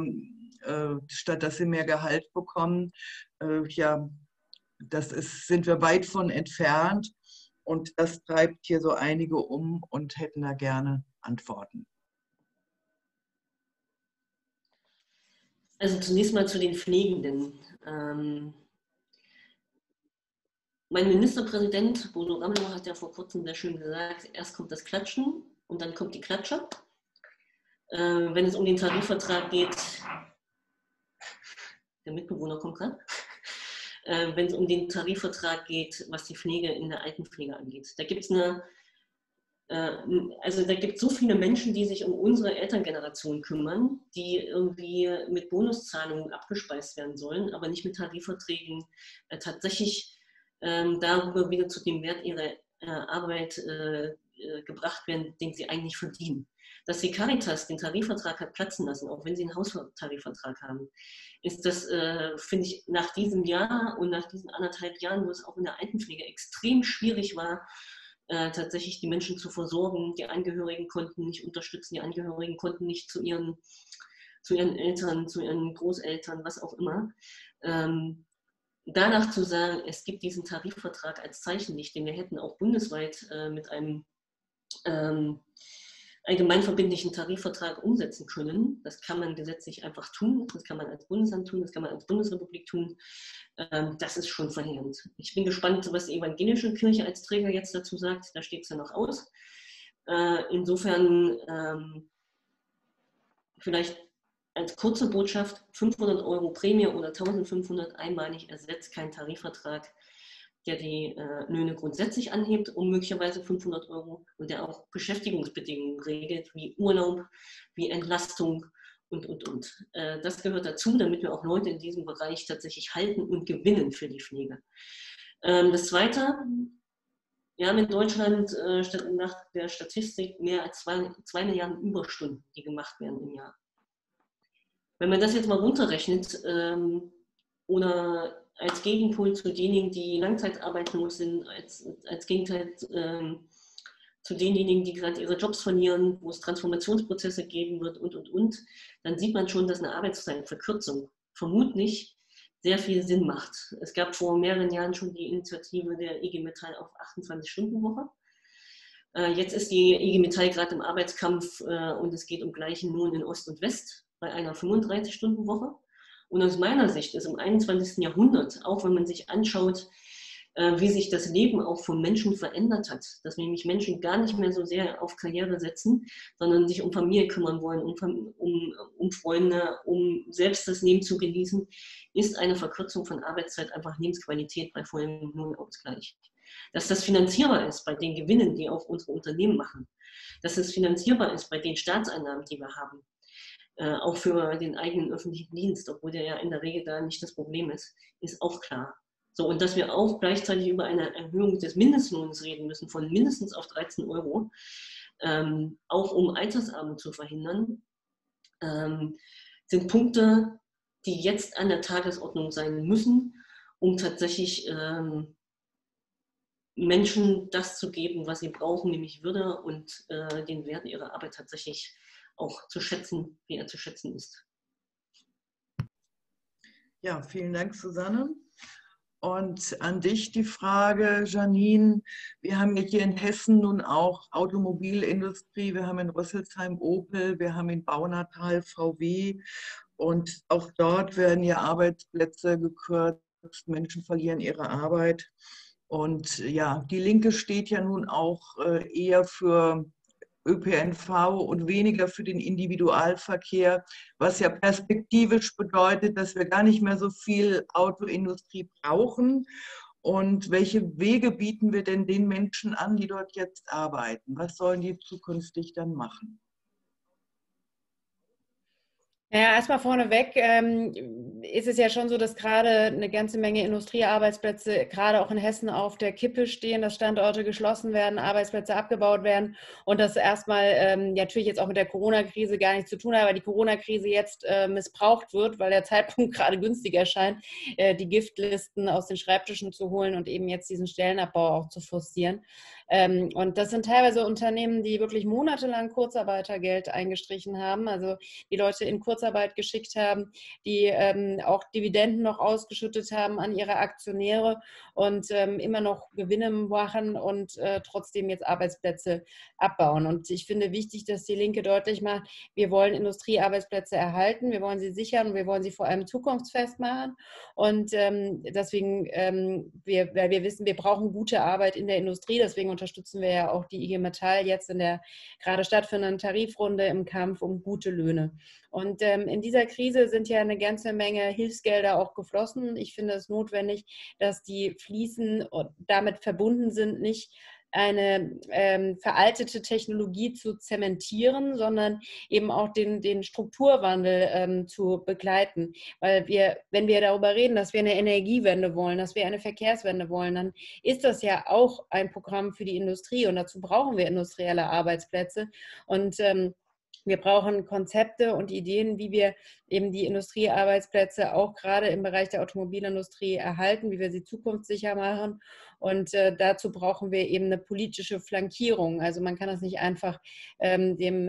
statt dass sie mehr Gehalt bekommen, ja, sind wir weit von entfernt und das treibt hier so einige um und hätten da gerne Antworten. Also zunächst mal zu den Pflegenden. Mein Ministerpräsident Bodo Ramelow hat ja vor kurzem sehr schön gesagt, erst kommt das Klatschen und dann kommt die Klatsche. Wenn es um den Tarifvertrag geht, der Mitbewohner kommt gerade, wenn es um den Tarifvertrag geht, was die Pflege in der Altenpflege angeht. Da gibt es so viele Menschen, die sich um unsere Elterngeneration kümmern, die irgendwie mit Bonuszahlungen abgespeist werden sollen, aber nicht mit Tarifverträgen tatsächlich darüber wieder zu dem Wert ihrer Arbeit gebracht werden, den sie eigentlich verdienen. Dass die Caritas den Tarifvertrag hat platzen lassen, auch wenn sie einen Haustarifvertrag haben, ist das, finde ich, nach diesem Jahr und nach diesen 1,5 Jahren, wo es auch in der Altenpflege extrem schwierig war, tatsächlich die Menschen zu versorgen. Die Angehörigen konnten nicht unterstützen, die Angehörigen konnten nicht zu ihren Eltern, zu ihren Großeltern, was auch immer. Danach zu sagen, es gibt diesen Tarifvertrag als Zeichenlicht, den wir hätten auch bundesweit mit einem allgemeinverbindlichen Tarifvertrag umsetzen können. Das kann man gesetzlich einfach tun, das kann man als Bundesland tun, das kann man als Bundesrepublik tun. Das ist schon verheerend. Ich bin gespannt, was die evangelische Kirche als Träger jetzt dazu sagt. Da steht es ja noch aus. Insofern vielleicht als kurze Botschaft, 500 € Prämie oder 1.500 einmalig ersetzt keinen Tarifvertrag, der die Löhne grundsätzlich anhebt, um möglicherweise 500 € und der auch Beschäftigungsbedingungen regelt, wie Urlaub, wie Entlastung und. Das gehört dazu, damit wir auch Leute in diesem Bereich tatsächlich halten und gewinnen für die Pflege. Das Zweite, Wir haben in Deutschland nach der Statistik mehr als 2 Milliarden Überstunden, die gemacht werden im Jahr. Wenn man das jetzt mal runterrechnet oder als Gegenpol zu denjenigen, die langzeitarbeitslos sind, als Gegenteil zu denjenigen, die gerade ihre Jobs verlieren, wo es Transformationsprozesse geben wird und, dann sieht man schon, dass eine Arbeitszeitverkürzung vermutlich sehr viel Sinn macht. Es gab vor mehreren Jahren schon die Initiative der IG Metall auf 28-Stunden-Woche. Jetzt ist die IG Metall gerade im Arbeitskampf und es geht um gleichen Lohn in Ost und West bei einer 35-Stunden-Woche. Und aus meiner Sicht ist im 21. Jahrhundert, auch wenn man sich anschaut, wie sich das Leben auch von Menschen verändert hat, dass nämlich Menschen gar nicht mehr so sehr auf Karriere setzen, sondern sich um Familie kümmern wollen, um Freunde, um selbst das Leben zu genießen, ist eine Verkürzung von Arbeitszeit einfach Lebensqualität bei vollem Lohnausgleich. Dass das finanzierbar ist bei den Gewinnen, die auch unsere Unternehmen machen, dass es finanzierbar ist bei den Staatseinnahmen, die wir haben, auch für den eigenen öffentlichen Dienst, obwohl der ja in der Regel da nicht das Problem ist auch klar. So, und dass wir auch gleichzeitig über eine Erhöhung des Mindestlohns reden müssen, von mindestens auf 13 Euro, auch um Altersarmut zu verhindern, sind Punkte, die jetzt an der Tagesordnung sein müssen, um tatsächlich Menschen das zu geben, was sie brauchen, nämlich Würde und den Wert ihrer Arbeit tatsächlich auch zu schätzen, wie er zu schätzen ist. Ja, vielen Dank, Susanne. Und an dich die Frage, Janine. Wir haben hier in Hessen nun auch Automobilindustrie, wir haben in Rüsselsheim Opel, wir haben in Baunatal VW und auch dort werden ja Arbeitsplätze gekürzt, Menschen verlieren ihre Arbeit. Und ja, die Linke steht ja nun auch eher für ÖPNV und weniger für den Individualverkehr, was ja perspektivisch bedeutet, dass wir gar nicht mehr so viel Autoindustrie brauchen. Und welche Wege bieten wir denn den Menschen an, die dort jetzt arbeiten? Was sollen die zukünftig dann machen? Ja, erstmal vorneweg ist es ja schon so, dass gerade eine ganze Menge Industriearbeitsplätze gerade auch in Hessen auf der Kippe stehen, dass Standorte geschlossen werden, Arbeitsplätze abgebaut werden und das erstmal natürlich jetzt auch mit der Corona-Krise gar nichts zu tun hat, aber die Corona-Krise jetzt missbraucht wird, weil der Zeitpunkt gerade günstig erscheint, die Giftlisten aus den Schreibtischen zu holen und eben jetzt diesen Stellenabbau auch zu forcieren. Und das sind teilweise Unternehmen, die wirklich monatelang Kurzarbeitergeld eingestrichen haben, also die Leute in Kurzarbeit geschickt haben, die auch Dividenden noch ausgeschüttet haben an ihre Aktionäre und immer noch Gewinne machen und trotzdem jetzt Arbeitsplätze abbauen. Und ich finde wichtig, dass die Linke deutlich macht, wir wollen Industriearbeitsplätze erhalten, wir wollen sie sichern und wir wollen sie vor allem zukunftsfest machen. Und deswegen, weil wir wissen, wir brauchen gute Arbeit in der Industrie, deswegen unterstützen wir ja auch die IG Metall jetzt in der gerade stattfindenden Tarifrunde im Kampf um gute Löhne. Und in dieser Krise sind ja eine ganze Menge Hilfsgelder auch geflossen. Ich finde es notwendig, dass die fließen und damit verbunden sind, nicht eine veraltete Technologie zu zementieren, sondern eben auch den Strukturwandel zu begleiten. Weil wenn wir darüber reden, dass wir eine Energiewende wollen, dass wir eine Verkehrswende wollen, dann ist das ja auch ein Programm für die Industrie und dazu brauchen wir industrielle Arbeitsplätze. Und wir brauchen Konzepte und Ideen, wie wir eben die Industriearbeitsplätze auch gerade im Bereich der Automobilindustrie erhalten, wie wir sie zukunftssicher machen. Und dazu brauchen wir eben eine politische Flankierung. Also man kann das nicht einfach den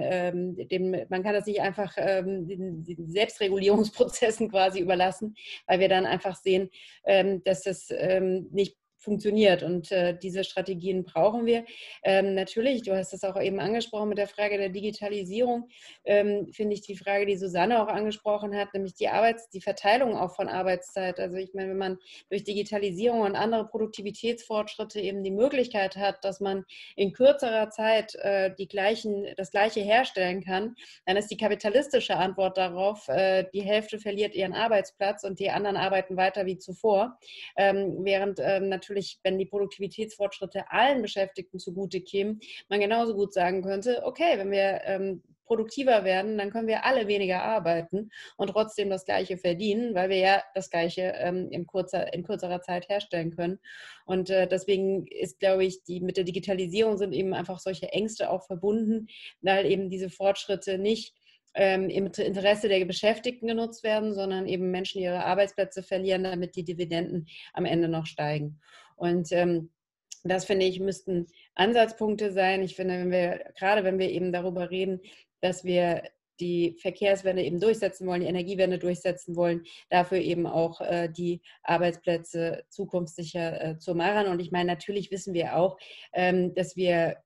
Selbstregulierungsprozessen quasi überlassen, weil wir dann einfach sehen, dass das nicht funktioniert. Und diese Strategien brauchen wir. Natürlich, du hast das auch eben angesprochen mit der Frage der Digitalisierung, finde ich die Frage, die Susanne auch angesprochen hat, nämlich die Verteilung auch von Arbeitszeit. Also ich meine, wenn man durch Digitalisierung und andere Produktivitätsfortschritte eben die Möglichkeit hat, dass man in kürzerer Zeit das Gleiche herstellen kann, dann ist die kapitalistische Antwort darauf, die Hälfte verliert ihren Arbeitsplatz und die anderen arbeiten weiter wie zuvor. Während natürlich, wenn die Produktivitätsfortschritte allen Beschäftigten zugute kämen, man genauso gut sagen könnte, okay, wenn wir produktiver werden, dann können wir alle weniger arbeiten und trotzdem das Gleiche verdienen, weil wir ja das Gleiche in kürzerer Zeit herstellen können. Und deswegen ist, glaube ich, mit der Digitalisierung sind eben einfach solche Ängste auch verbunden, weil eben diese Fortschritte nicht im Interesse der Beschäftigten genutzt werden, sondern eben Menschen ihre Arbeitsplätze verlieren, damit die Dividenden am Ende noch steigen. Und das, finde ich, müssten Ansatzpunkte sein. Ich finde, wenn wir eben darüber reden, dass wir die Verkehrswende eben durchsetzen wollen, die Energiewende durchsetzen wollen, dafür eben auch die Arbeitsplätze zukunftssicher zu machen. Und ich meine, natürlich wissen wir auch, dass wir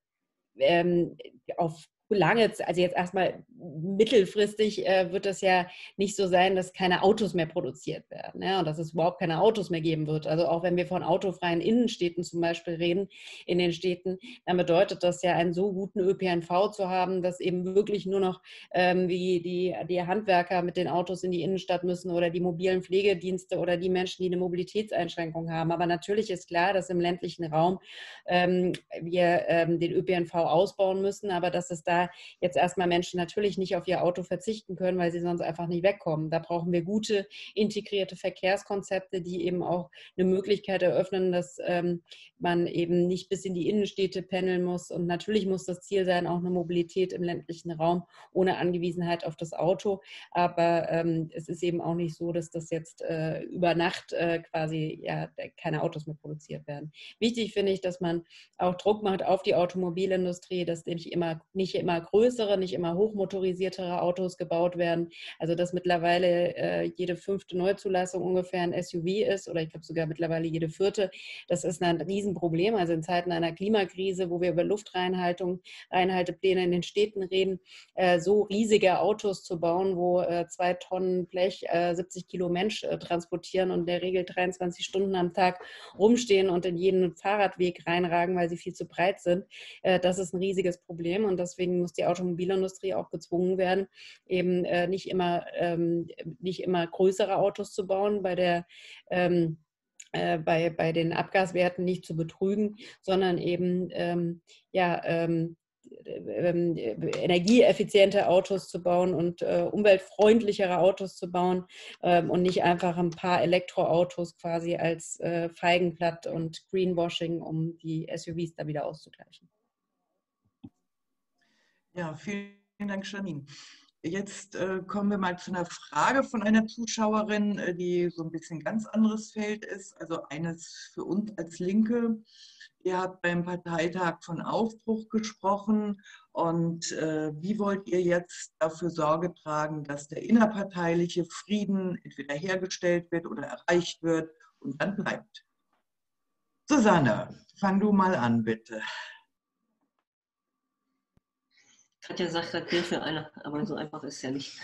auf lange, also jetzt erstmal mittelfristig wird es ja nicht so sein, dass keine Autos mehr produziert werden, ja, und dass es überhaupt keine Autos mehr geben wird. Also auch wenn wir von autofreien Innenstädten zum Beispiel reden, in den Städten, dann bedeutet das ja, einen so guten ÖPNV zu haben, dass eben wirklich nur noch wie die Handwerker mit den Autos in die Innenstadt müssen oder die mobilen Pflegedienste oder die Menschen, die eine Mobilitätseinschränkung haben. Aber natürlich ist klar, dass im ländlichen Raum wir den ÖPNV ausbauen müssen, aber dass es da jetzt erstmal Menschen natürlich nicht auf ihr Auto verzichten können, weil sie sonst einfach nicht wegkommen. Da brauchen wir gute, integrierte Verkehrskonzepte, die eben auch eine Möglichkeit eröffnen, dass man eben nicht bis in die Innenstädte pendeln muss. Und natürlich muss das Ziel sein, auch eine Mobilität im ländlichen Raum ohne Angewiesenheit auf das Auto. Aber es ist eben auch nicht so, dass das jetzt über Nacht quasi keine Autos mehr produziert werden. Wichtig finde ich, dass man auch Druck macht auf die Automobilindustrie, dass nicht immer größere, nicht immer hochmotorisiertere Autos gebaut werden. Also dass mittlerweile jede 5. Neuzulassung ungefähr ein SUV ist oder ich glaube sogar mittlerweile jede 4. Das ist ein Riesenproblem. Also in Zeiten einer Klimakrise, wo wir über Reinhaltepläne in den Städten reden, so riesige Autos zu bauen, wo 2 Tonnen Blech 70 Kilo Mensch transportieren und in der Regel 23 Stunden am Tag rumstehen und in jeden Fahrradweg reinragen, weil sie viel zu breit sind. Das ist ein riesiges Problem und deswegen muss die Automobilindustrie auch gezwungen werden, eben nicht immer größere Autos zu bauen, bei den Abgaswerten nicht zu betrügen, sondern eben energieeffiziente Autos zu bauen und umweltfreundlichere Autos zu bauen und nicht einfach ein paar Elektroautos quasi als Feigenblatt und Greenwashing, um die SUVs da wieder auszugleichen. Ja, vielen Dank, Janine. Jetzt kommen wir mal zu einer Frage von einer Zuschauerin, die so ein bisschen ganz anderes Feld ist, also eines für uns als Linke. Ihr habt beim Parteitag von Aufbruch gesprochen und wie wollt ihr jetzt dafür Sorge tragen, dass der innerparteiliche Frieden entweder hergestellt wird oder erreicht wird und dann bleibt? Susanne, fang du mal an, bitte. Katja sagt gerade Bier für alle, aber so einfach ist es ja nicht.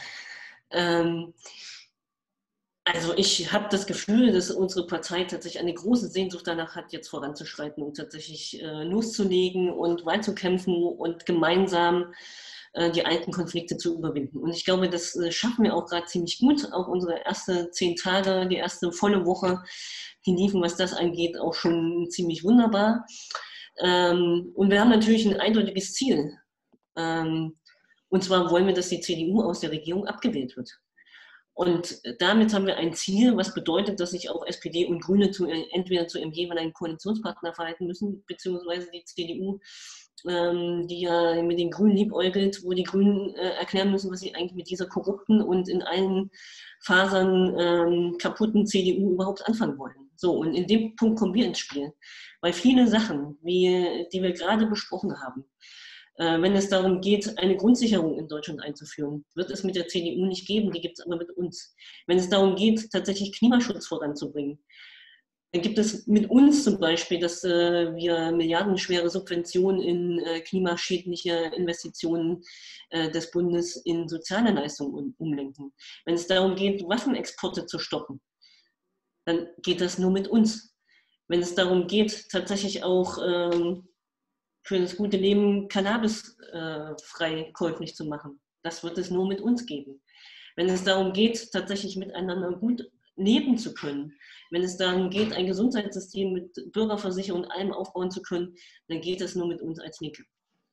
Also ich habe das Gefühl, dass unsere Partei tatsächlich eine große Sehnsucht danach hat, jetzt voranzuschreiten und tatsächlich loszulegen und weiterzukämpfen und gemeinsam die alten Konflikte zu überwinden. Und ich glaube, das schaffen wir auch gerade ziemlich gut. Auch unsere ersten 10 Tage, die erste volle Woche, die liefen, was das angeht, auch schon ziemlich wunderbar. Und wir haben natürlich ein eindeutiges Ziel. Und zwar wollen wir, dass die CDU aus der Regierung abgewählt wird. Und damit haben wir ein Ziel, was bedeutet, dass sich auch SPD und Grüne entweder zu ihrem jeweiligen Koalitionspartner verhalten müssen, beziehungsweise die CDU, die ja mit den Grünen liebäugelt, wo die Grünen erklären müssen, was sie eigentlich mit dieser korrupten und in allen Fasern kaputten CDU überhaupt anfangen wollen. So, und in dem Punkt kommen wir ins Spiel. Weil viele Sachen, die wir gerade besprochen haben, wenn es darum geht, eine Grundsicherung in Deutschland einzuführen, wird es mit der CDU nicht geben, die gibt es aber mit uns. Wenn es darum geht, tatsächlich Klimaschutz voranzubringen, dann gibt es mit uns zum Beispiel, dass wir milliardenschwere Subventionen in klimaschädliche Investitionen des Bundes in soziale Leistungen umlenken. Wenn es darum geht, Waffenexporte zu stoppen, dann geht das nur mit uns. Wenn es darum geht, tatsächlich auch für das gute Leben Cannabis frei käuflich zu machen. Das wird es nur mit uns geben. Wenn es darum geht, tatsächlich miteinander gut leben zu können, wenn es darum geht, ein Gesundheitssystem mit Bürgerversicherung und allem aufbauen zu können, dann geht es nur mit uns als Linke.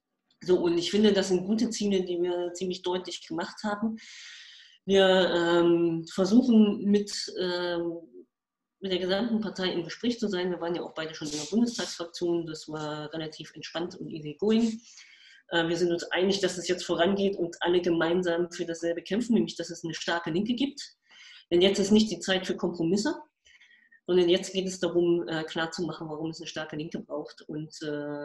So, und ich finde, das sind gute Ziele, die wir ziemlich deutlich gemacht haben. Wir versuchen mit der gesamten Partei im Gespräch zu sein. Wir waren ja auch beide schon in der Bundestagsfraktion. Das war relativ entspannt und easy going. Wir sind uns einig, dass es jetzt vorangeht und alle gemeinsam für dasselbe kämpfen, nämlich dass es eine starke Linke gibt. Denn jetzt ist nicht die Zeit für Kompromisse, sondern jetzt geht es darum, klarzumachen, warum es eine starke Linke braucht. Und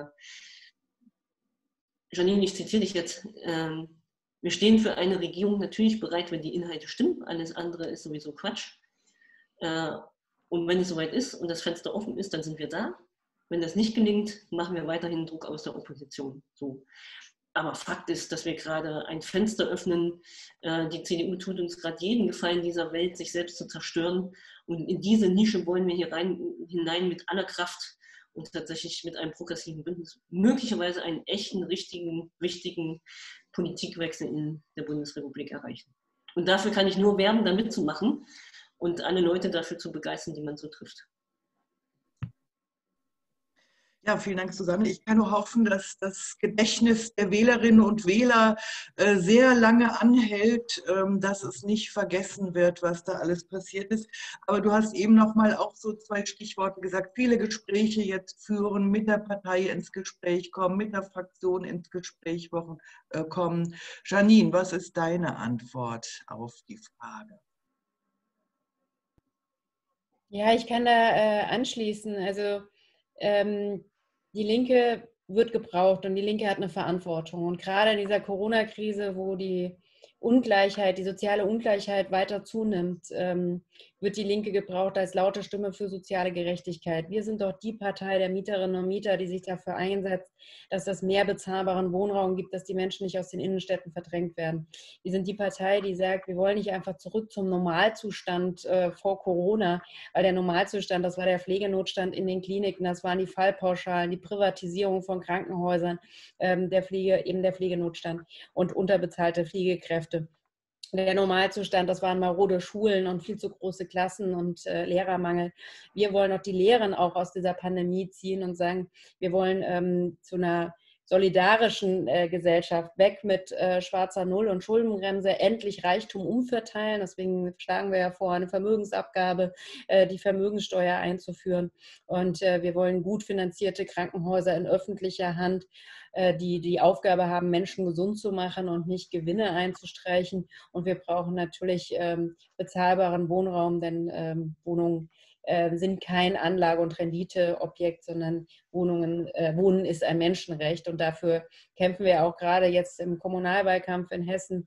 Janine, ich zitiere dich jetzt. Wir stehen für eine Regierung natürlich bereit, wenn die Inhalte stimmen. Alles andere ist sowieso Quatsch. Und wenn es soweit ist und das Fenster offen ist, dann sind wir da. Wenn das nicht gelingt, machen wir weiterhin Druck aus der Opposition. So. Aber Fakt ist, dass wir gerade ein Fenster öffnen. Die CDU tut uns gerade jeden Gefallen dieser Welt, sich selbst zu zerstören. Und in diese Nische wollen wir hier hinein mit aller Kraft und tatsächlich mit einem progressiven Bündnis möglicherweise einen echten, richtigen, wichtigen Politikwechsel in der Bundesrepublik erreichen. Und dafür kann ich nur werben, da mitzumachen und alle Leute dafür zu begeistern, die man so trifft. Ja, vielen Dank, Susanne. Ich kann nur hoffen, dass das Gedächtnis der Wählerinnen und Wähler sehr lange anhält, dass es nicht vergessen wird, was da alles passiert ist. Aber du hast eben noch mal auch so 2 Stichworte gesagt, viele Gespräche jetzt führen, mit der Partei ins Gespräch kommen, mit der Fraktion ins Gespräch kommen. Janine, was ist deine Antwort auf die Frage? Ja, ich kann da anschließen. Also die Linke wird gebraucht und die Linke hat eine Verantwortung. Und gerade in dieser Corona-Krise, wo die Ungleichheit, die soziale Ungleichheit weiter zunimmt, wird die Linke gebraucht als laute Stimme für soziale Gerechtigkeit. Wir sind doch die Partei der Mieterinnen und Mieter, die sich dafür einsetzt, dass es mehr bezahlbaren Wohnraum gibt, dass die Menschen nicht aus den Innenstädten verdrängt werden. Wir sind die Partei, die sagt, wir wollen nicht einfach zurück zum Normalzustand vor Corona, weil der Normalzustand, das war der Pflegenotstand in den Kliniken, das waren die Fallpauschalen, die Privatisierung von Krankenhäusern, der Pflegenotstand und unterbezahlte Pflegekräfte. Der Normalzustand, das waren marode Schulen und viel zu große Klassen und Lehrermangel. Wir wollen auch die Lehren auch aus dieser Pandemie ziehen und sagen, wir wollen zu einer solidarischen Gesellschaft, weg mit schwarzer Null und Schuldenbremse, endlich Reichtum umverteilen. Deswegen schlagen wir ja vor, eine Vermögensabgabe, die Vermögenssteuer einzuführen. Und wir wollen gut finanzierte Krankenhäuser in öffentlicher Hand, die die Aufgabe haben, Menschen gesund zu machen und nicht Gewinne einzustreichen. Und wir brauchen natürlich bezahlbaren Wohnraum, denn Wohnungen sind kein Anlage- und Renditeobjekt, sondern Wohnen ist ein Menschenrecht. Und dafür kämpfen wir auch gerade jetzt im Kommunalwahlkampf in Hessen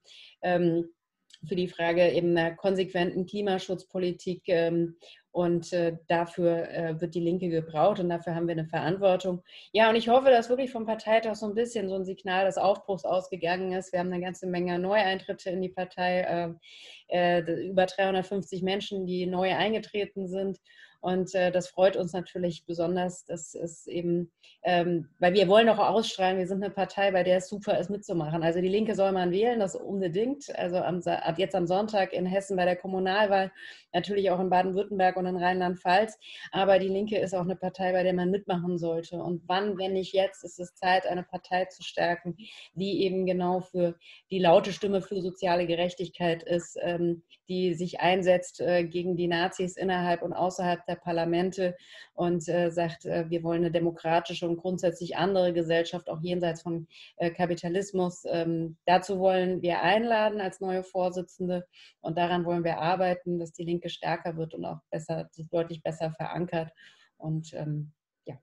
für die Frage eben einer konsequenten Klimaschutzpolitik. Und dafür wird die Linke gebraucht und dafür haben wir eine Verantwortung. Ja, und ich hoffe, dass wirklich vom Parteitag so ein bisschen so ein Signal des Aufbruchs ausgegangen ist. Wir haben eine ganze Menge Neueintritte in die Partei, über 350 Menschen, die neu eingetreten sind. Und das freut uns natürlich besonders, dass es eben, weil wir wollen auch ausstrahlen, wir sind eine Partei, bei der es super ist mitzumachen. Also die Linke soll man wählen, das unbedingt. Also ab jetzt am Sonntag in Hessen bei der Kommunalwahl, natürlich auch in Baden-Württemberg und in Rheinland-Pfalz. Aber die Linke ist auch eine Partei, bei der man mitmachen sollte. Und wann, wenn nicht jetzt, ist es Zeit, eine Partei zu stärken, die eben genau für die laute Stimme für soziale Gerechtigkeit ist, die sich einsetzt gegen die Nazis innerhalb und außerhalb der Parlamente und sagt, wir wollen eine demokratische und grundsätzlich andere Gesellschaft, auch jenseits von Kapitalismus. Dazu wollen wir einladen als neue Vorsitzende und daran wollen wir arbeiten, dass die Linke stärker wird und auch besser, sich deutlich besser verankert. Und ja.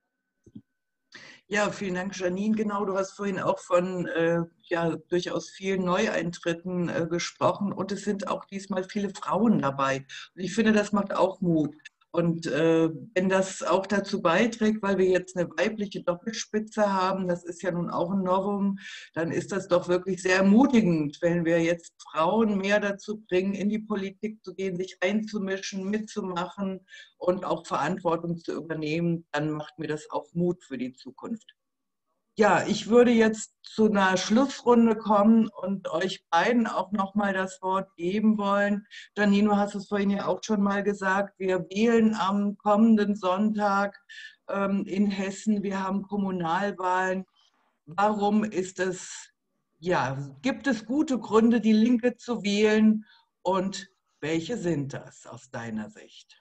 Ja, vielen Dank, Janine. Genau, du hast vorhin auch von ja, durchaus vielen Neueintritten gesprochen und es sind auch diesmal viele Frauen dabei. Und ich finde, das macht auch Mut. Und wenn das auch dazu beiträgt, weil wir jetzt eine weibliche Doppelspitze haben, das ist ja nun auch ein Novum, dann ist das doch wirklich sehr ermutigend, wenn wir jetzt Frauen mehr dazu bringen, in die Politik zu gehen, sich einzumischen, mitzumachen und auch Verantwortung zu übernehmen, dann macht mir das auch Mut für die Zukunft. Ja, ich würde jetzt zu einer Schlussrunde kommen und euch beiden auch nochmal das Wort geben wollen. Janine, du hast es vorhin ja auch schon mal gesagt, wir wählen am kommenden Sonntag in Hessen, wir haben Kommunalwahlen. warum ist es, ja, gibt es gute Gründe, die Linke zu wählen und welche sind das aus deiner Sicht?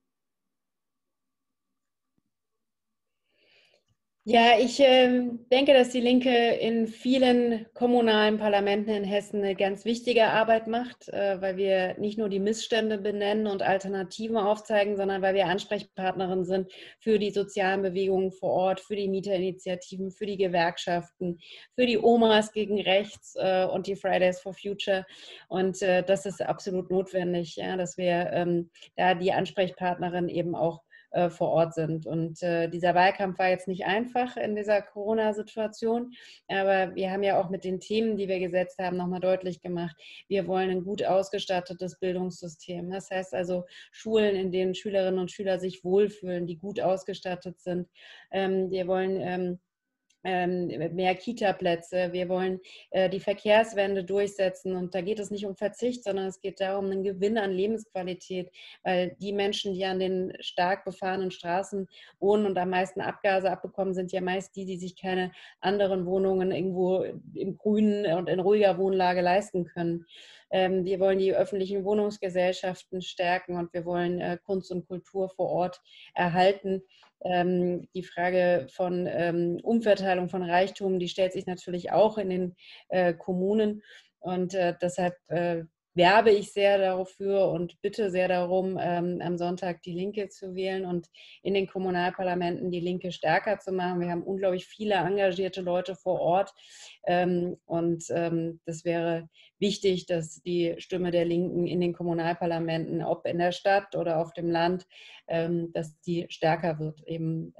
Ja, ich denke, dass die Linke in vielen kommunalen Parlamenten in Hessen eine ganz wichtige Arbeit macht, weil wir nicht nur die Missstände benennen und Alternativen aufzeigen, sondern weil wir Ansprechpartnerin sind für die sozialen Bewegungen vor Ort, für die Mieterinitiativen, für die Gewerkschaften, für die Omas gegen Rechts und die Fridays for Future. Und das ist absolut notwendig, ja, dass wir da die Ansprechpartnerin eben auch vor Ort sind. Und dieser Wahlkampf war jetzt nicht einfach in dieser Corona-Situation, aber wir haben ja auch mit den Themen, die wir gesetzt haben, nochmal deutlich gemacht, wir wollen ein gut ausgestattetes Bildungssystem. Das heißt also Schulen, in denen Schülerinnen und Schüler sich wohlfühlen, die gut ausgestattet sind. Wir wollen mehr Kita-Plätze. Wir wollen die Verkehrswende durchsetzen. Und da geht es nicht um Verzicht, sondern es geht darum, einen Gewinn an Lebensqualität, weil die Menschen, die an den stark befahrenen Straßen wohnen und am meisten Abgase abbekommen, sind ja meist die, die sich keine anderen Wohnungen irgendwo im Grünen und in ruhiger Wohnlage leisten können. Wir wollen die öffentlichen Wohnungsgesellschaften stärken und wir wollen Kunst und Kultur vor Ort erhalten. Die Frage von Umverteilung von Reichtum, die stellt sich natürlich auch in den Kommunen. Und deshalb werbe ich sehr dafür und bitte sehr darum, am Sonntag die Linke zu wählen und in den Kommunalparlamenten die Linke stärker zu machen. Wir haben unglaublich viele engagierte Leute vor Ort und das wäre wichtig, dass die Stimme der Linken in den Kommunalparlamenten, ob in der Stadt oder auf dem Land, dass die stärker wird eben.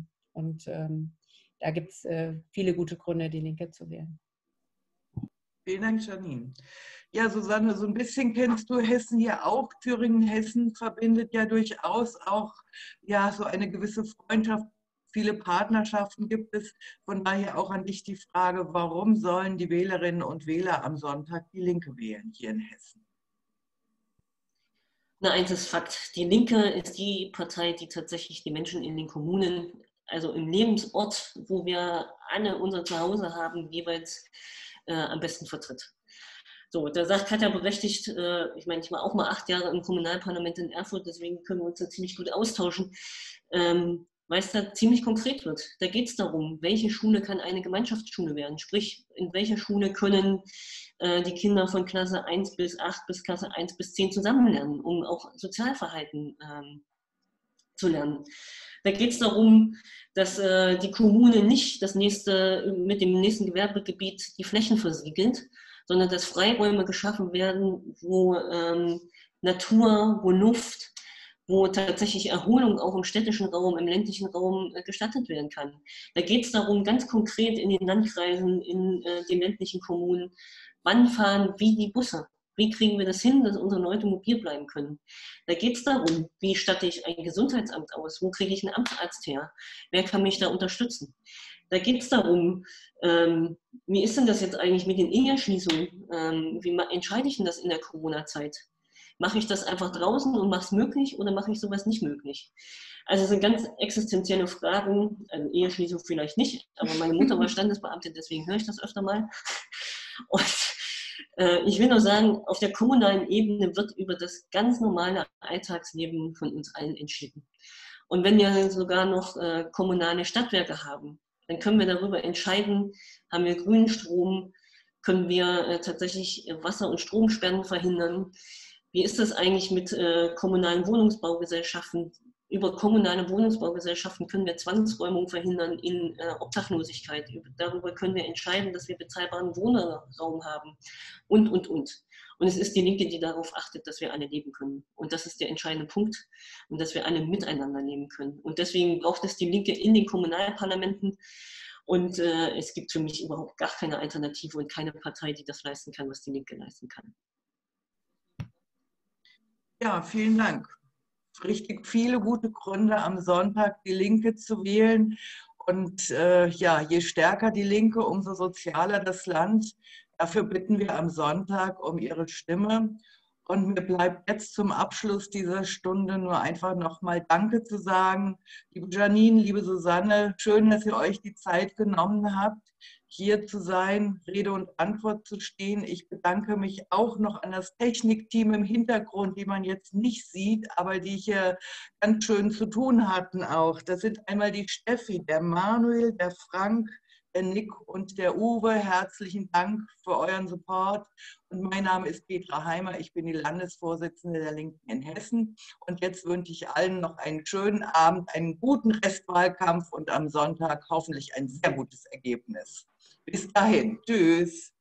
Da gibt es viele gute Gründe, die Linke zu wählen. Vielen Dank, Janine. Ja, Susanne, so ein bisschen kennst du Hessen ja auch. Thüringen-Hessen verbindet ja durchaus auch ja, so eine gewisse Freundschaft. Viele Partnerschaften gibt es. Von daher auch an dich die Frage, warum sollen die Wählerinnen und Wähler am Sonntag die Linke wählen hier in Hessen? Na, eins ist Fakt. Die Linke ist die Partei, die tatsächlich die Menschen in den Kommunen, also im Lebensort, wo wir alle unser Zuhause haben, jeweils am besten vertritt. So, da sagt Katja berechtigt, ich meine, ich war auch mal 8 Jahre im Kommunalparlament in Erfurt, deswegen können wir uns da ziemlich gut austauschen, weil es da ziemlich konkret wird. Da geht es darum, welche Schule kann eine Gemeinschaftsschule werden, sprich, in welcher Schule können die Kinder von Klasse 1 bis 8 bis Klasse 1 bis 10 zusammen lernen, um auch Sozialverhalten zu lernen. Da geht es darum, dass die Kommune nicht mit dem nächsten Gewerbegebiet die Flächen versiegelt, sondern dass Freiräume geschaffen werden, wo Natur, wo Luft, wo tatsächlich Erholung auch im städtischen Raum, im ländlichen Raum gestattet werden kann. Da geht es darum, ganz konkret in den Landkreisen, in den ländlichen Kommunen, wann fahren wie die Busse. Wie kriegen wir das hin, dass unsere Leute mobil bleiben können? Da geht es darum, wie statte ich ein Gesundheitsamt aus? Wo kriege ich einen Amtsarzt her? Wer kann mich da unterstützen? Da geht es darum, wie ist denn das jetzt eigentlich mit den Eheschließungen? Wie entscheide ich denn das in der Corona-Zeit? Mache ich das einfach draußen und mache es möglich oder mache ich sowas nicht möglich? Also es sind ganz existenzielle Fragen, also Eheschließung vielleicht nicht, aber meine Mutter war Standesbeamtin, deswegen höre ich das öfter mal. Und ich will nur sagen, auf der kommunalen Ebene wird über das ganz normale Alltagsleben von uns allen entschieden. Und wenn wir sogar noch kommunale Stadtwerke haben, dann können wir darüber entscheiden, haben wir grünen Strom, können wir tatsächlich Wasser- und Stromsperren verhindern. Wie ist das eigentlich mit kommunalen Wohnungsbaugesellschaften? Über kommunale Wohnungsbaugesellschaften können wir Zwangsräumung verhindern in Obdachlosigkeit. Darüber können wir entscheiden, dass wir bezahlbaren Wohnraum haben und. Und es ist die Linke, die darauf achtet, dass wir alle leben können. Und das ist der entscheidende Punkt. Und dass wir alle miteinander leben können. Und deswegen braucht es die Linke in den Kommunalparlamenten. Und es gibt für mich überhaupt gar keine Alternative und keine Partei, die das leisten kann, was die Linke leisten kann. Ja, vielen Dank. Richtig viele gute Gründe, am Sonntag die Linke zu wählen. Und ja, je stärker die Linke, umso sozialer das Land. Dafür bitten wir am Sonntag um Ihre Stimme. Und mir bleibt jetzt zum Abschluss dieser Stunde nur einfach nochmal Danke zu sagen. Liebe Janine, liebe Susanne, schön, dass ihr euch die Zeit genommen habt. hier zu sein, Rede und Antwort zu stehen. Ich bedanke mich auch noch an das Technikteam im Hintergrund, die man jetzt nicht sieht, aber die hier ganz schön zu tun hatten auch. Das sind einmal die Steffi, der Manuel, der Frank, der Nick und der Uwe. Herzlichen Dank für euren Support. Und mein Name ist Petra Heimer. Ich bin die Landesvorsitzende der Linken in Hessen. Und jetzt wünsche ich allen noch einen schönen Abend, einen guten Restwahlkampf und am Sonntag hoffentlich ein sehr gutes Ergebnis. Bis dahin. Tschüss.